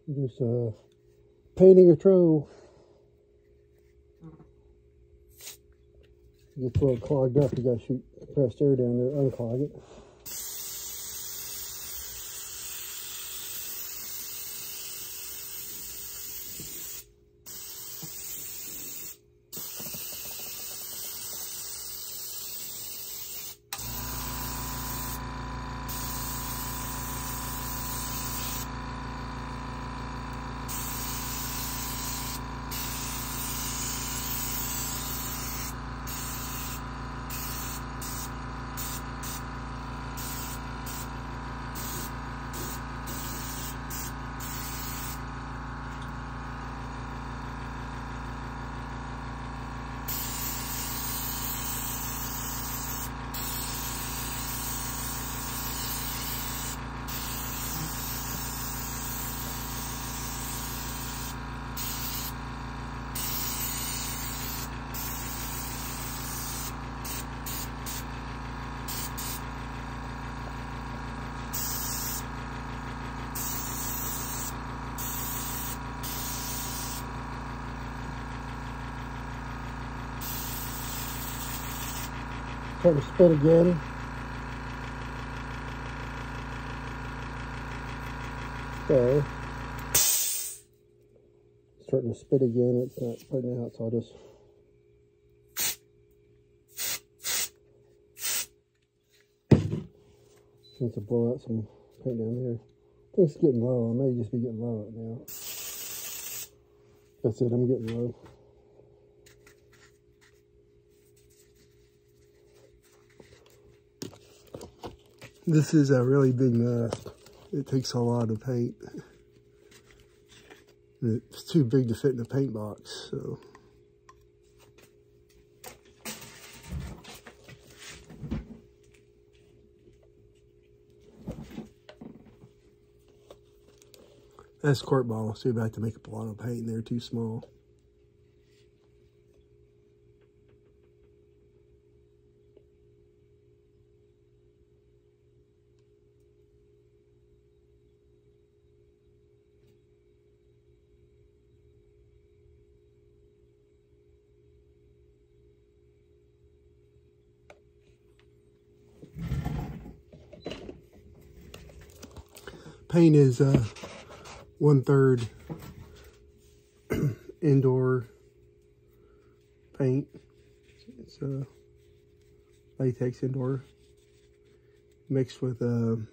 Just painting a troll. Gets a little clogged up, you gotta shoot compressed air down there, unclog it. Try to spit again. So, starting to spit again. It's not putting out, so I'll just need to blow out some paint down there. I think it's getting low. I may just be getting low right now. That's it, I'm getting low. This is a really big mask. It takes a lot of paint. It's too big to fit in a paint box, so. That's quart bottle. See if I have to make up a lot of paint, and they're too small. Paint is 1/3 indoor paint. It's latex indoor mixed with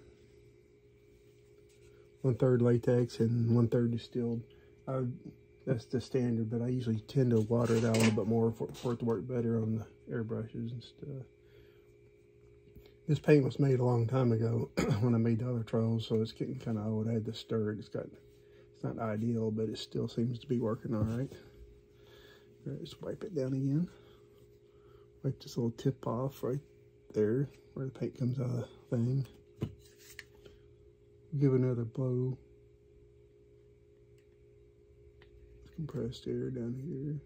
1/3 latex and 1/3 distilled. That's the standard, but I usually tend to water it out a little bit more for it to work better on the airbrushes and stuff. This paint was made a long time ago when I made the other trolls, so it's getting kind of old. I had to stir it. It's not ideal, but it still seems to be working all right. All right, just wipe it down again. Wipe this little tip off right there where the paint comes out of the thing. Give another blow. Compressed air down here.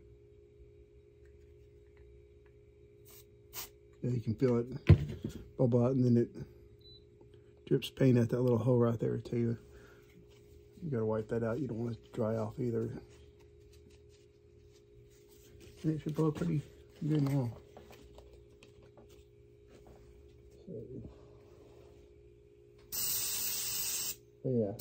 Yeah, you can feel it bubble out, and then it drips paint at that little hole right there too. You gotta wipe that out. You don't want it to dry off either. And it should blow pretty good now. So yeah.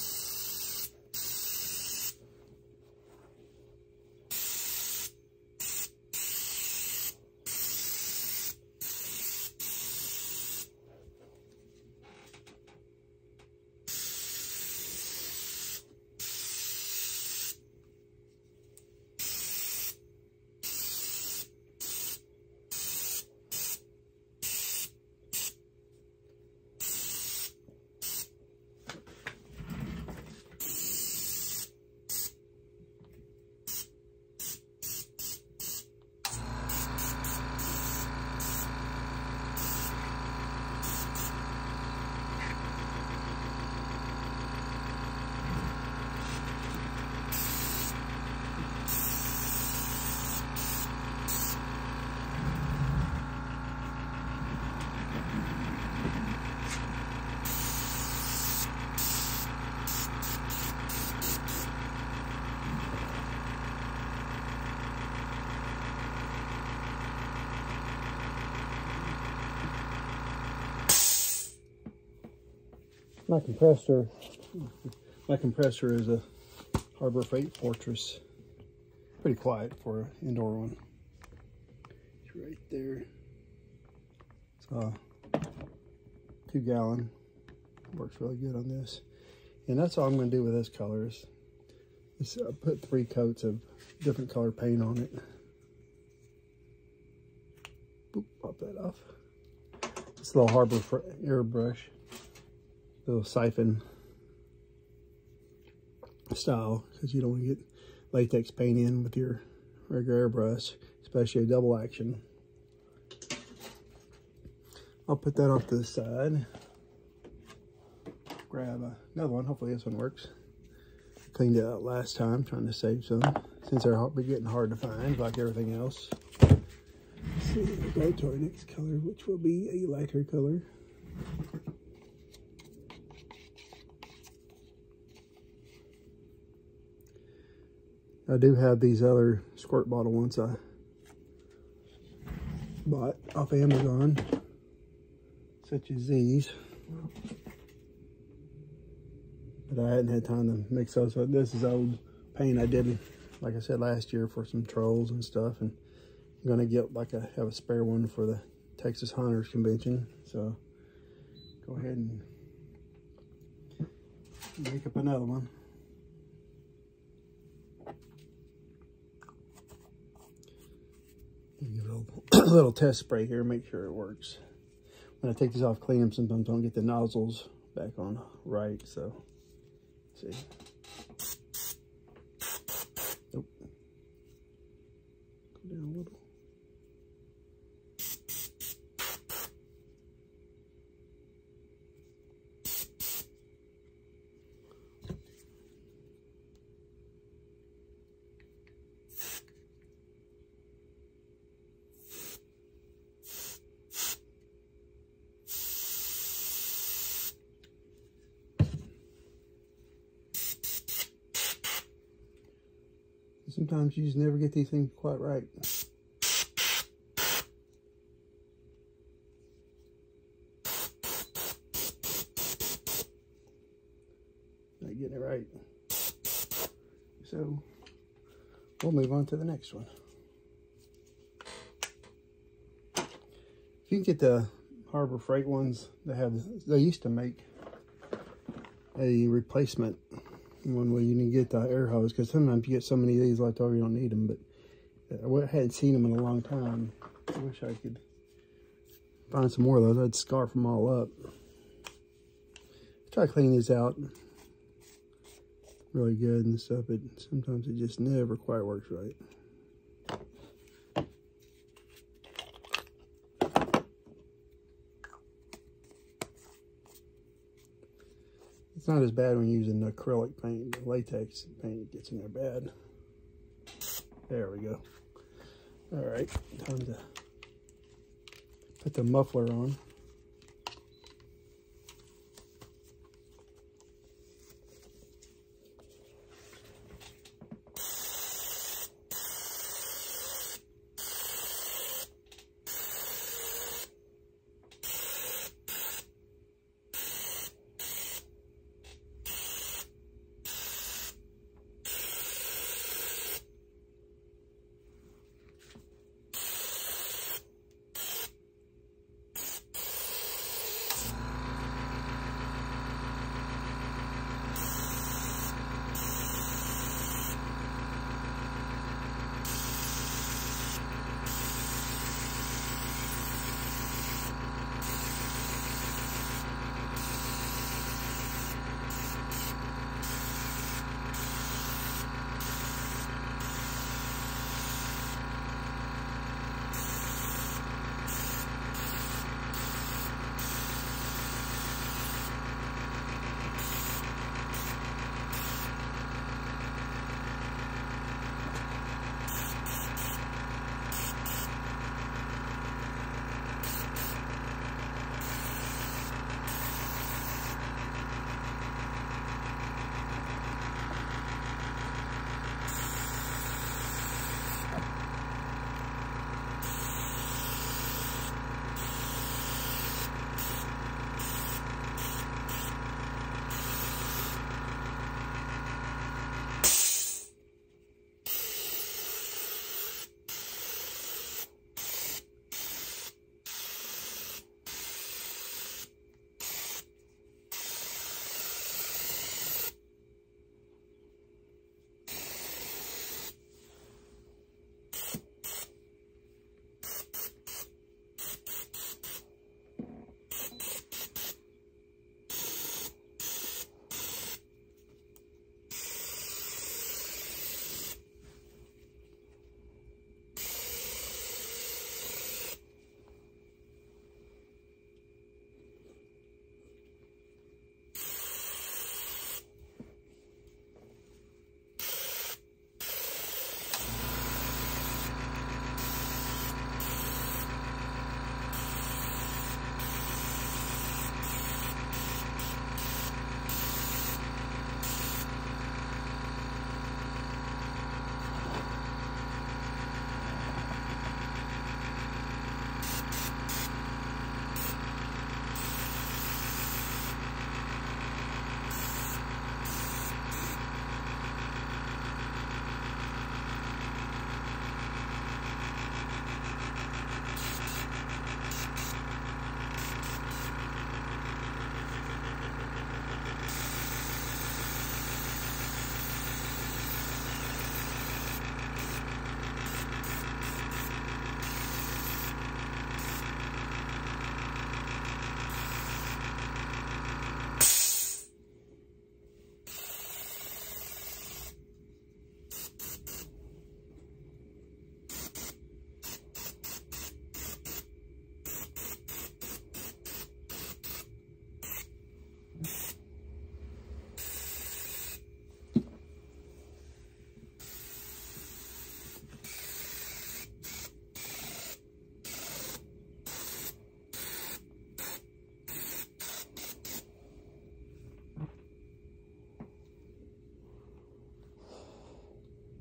My compressor is a Harbor Freight Fortress. Pretty quiet for an indoor one. It's right there. It's 2 gallon. Works really good on this. And that's all I'm going to do with this color. Is put 3 coats of different color paint on it. Boop, pop that off. It's a little Harbor airbrush, little siphon style, because you don't want to get latex paint in with your regular airbrush, especially a double action. I'll put that off to the side. Grab another one. Hopefully this one works. Cleaned it out last time, trying to save some, since they're getting hard to find, like everything else. Let's see, we'll go to our next color, which will be a lighter color. I do have these other squirt bottle ones I bought off Amazon, such as these. But I hadn't had time to mix those. So this is old paint I did, like I said, last year for some trolls and stuff. And I'm gonna get have a spare one for the Texas Hunters Convention. So go ahead and make up another one. Give it a little test spray here, make sure it works. When I take these off, clean them, sometimes I don't get the nozzles back on right, so let's see. Nope. Go down a little. Sometimes you just never get these things quite right. Not getting it right. So we'll move on to the next one. If you can get the Harbor Freight ones, they used to make a replacement one where you need to get the air hose, because sometimes you get so many of these like, oh, you don't need them. But I hadn't seen them in a long time. I wish I could find some more of those. I'd scarf them all up. Try to clean these out really good and stuff, but sometimes it just never quite works right. It's not as bad when using acrylic paint. Latex paint gets in there bad. There we go. All right, time to put the muffler on.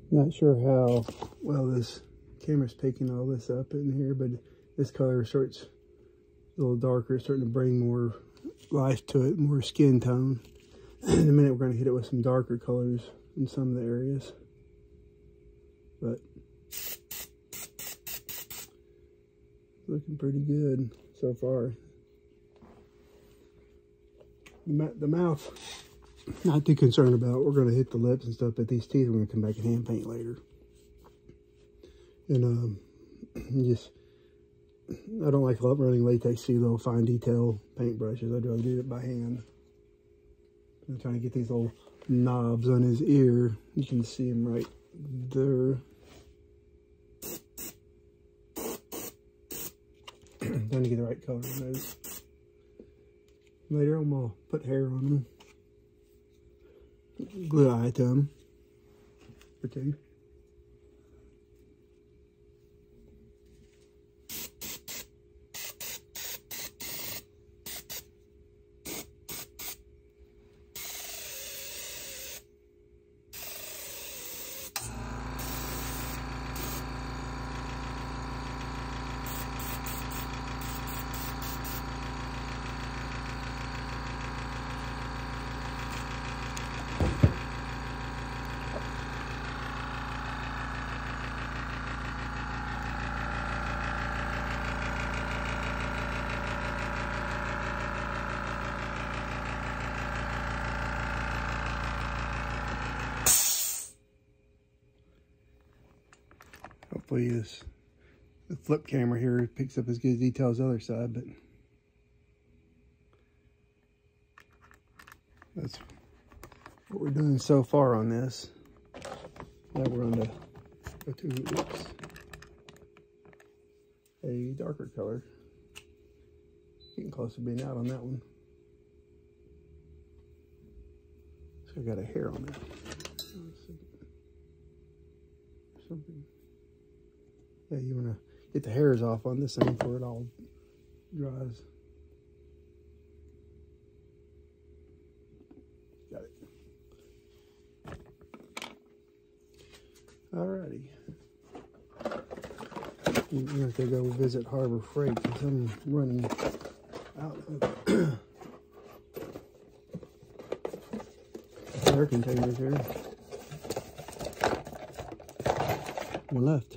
Not sure how well this camera's picking all this up in here, but this color starts a little darker. It's starting to bring more life to it, more skin tone. In a minute, we're going to hit it with some darker colors in some of the areas. But looking pretty good so far. The mouth, not too concerned about. We're going to hit the lips and stuff, but these teeth we're going to come back and hand paint later. And I don't like running latex little fine detail paintbrushes. I'd rather do it by hand. I'm trying to get these little knobs on his ear. You can see them right there. Trying to get the right color on those. Later on, I'll put hair on them. Glue eye to them. Or two. Hopefully the flip camera here picks up as good detail as the other side, but that's what we're doing so far on this. Now we're on to go to a darker color. Getting close to being out on that one. So I got a hair on there. Something. Yeah, you want to get the hairs off on this thing before it all dries. Got it. Alrighty. I'm going to have to go visit Harbor Freight because I'm running out of air containers here. One left.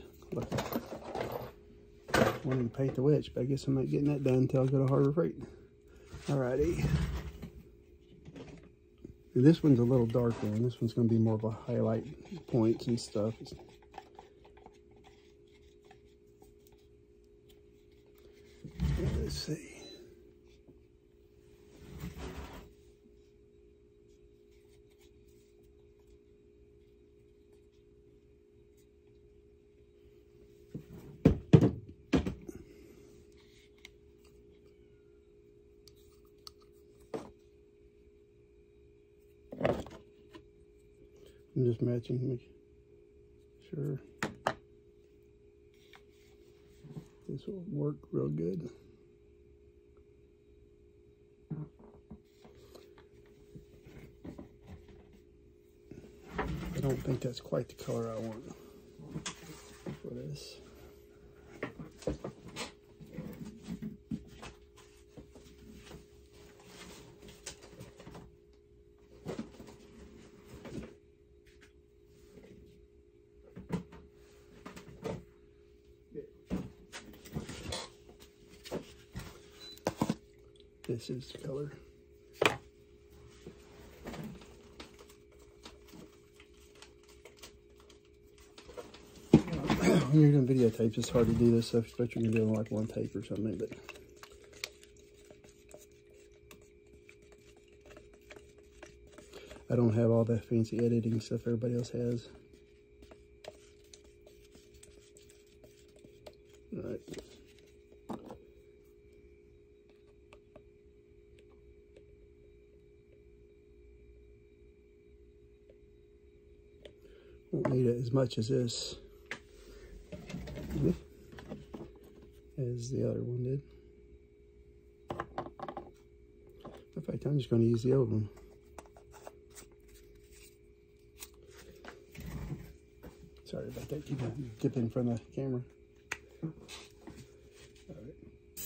Wanted to paint the witch, but I guess I'm not getting that done until I go to Harbor Freight. Alrighty. And this one's a little darker, and this one's going to be more of a highlight points and stuff. Let's see. I'm just matching, make sure this will work real good. I don't think that's quite the color I want for this. This is the color. When you're doing videotapes, it's hard to do this stuff, especially when you're doing like one take or something. But I don't have all that fancy editing stuff everybody else has. All right. Won't need it as much as this, as the other one did. In fact, I'm just going to use the old one. that you can dip in front of the camera. All right.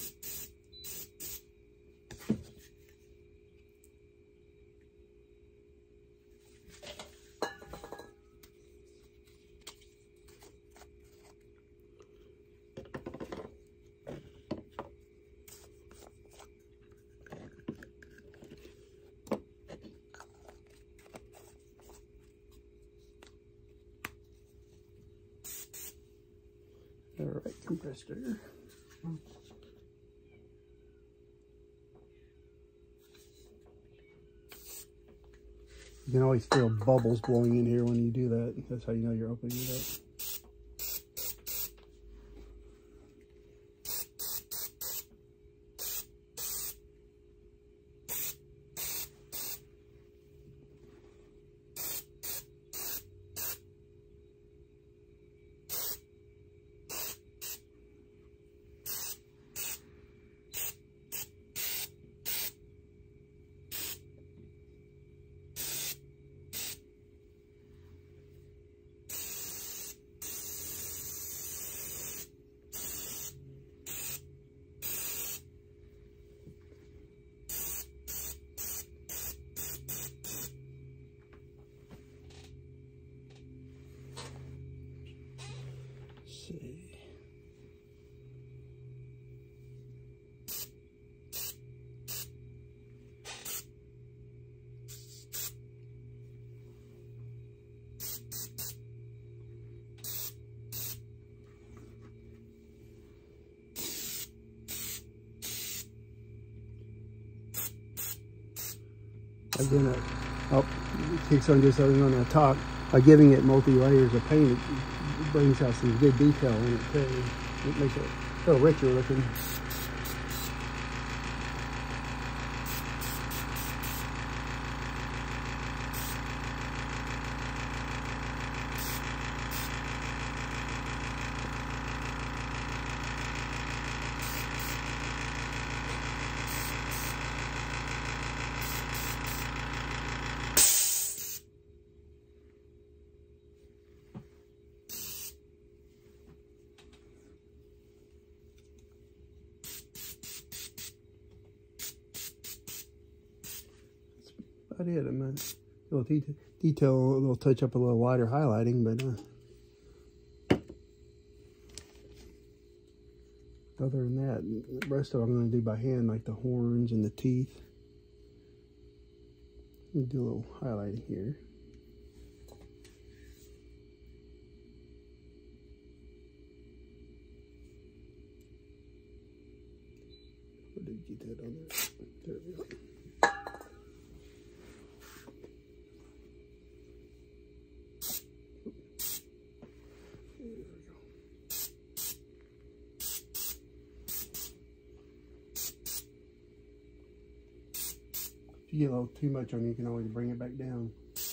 All right, compressed air. You can always feel bubbles blowing in here when you do that. That's how you know you're opening it up. See. Again, it kicks on just on the top. By giving it multi-layers of paint, it brings out some good detail in it too. It makes it a little richer looking. About it. I'm a little detail, a little touch up, a little lighter highlighting, but other than that, the rest of it I'm going to do by hand, like the horns and the teeth. Let me do a little highlighting here. Where did you get that on there? There we go. If you get a little too much on, you can always bring it back down.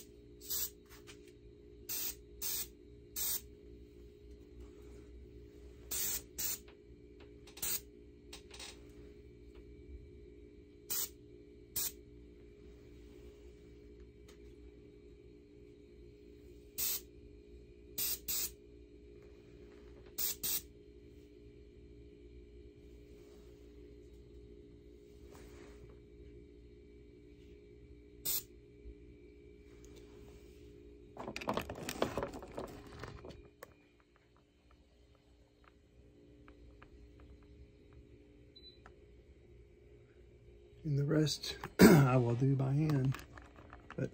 And the rest I will do by hand, but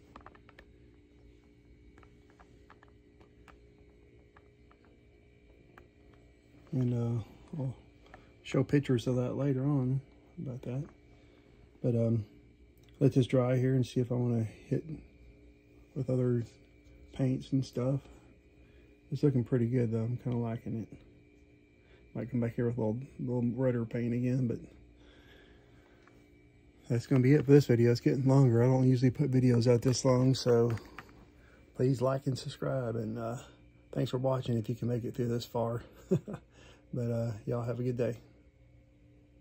I'll show pictures of that later on about that. But let this dry here and see if I want to hit with other paints and stuff. It's looking pretty good though. I'm kind of liking it. Might come back here with a little redder paint again, but that's going to be it for this video. It's getting longer. I don't usually put videos out this long, so please like and subscribe. And thanks for watching if you can make it through this far. But y'all have a good day.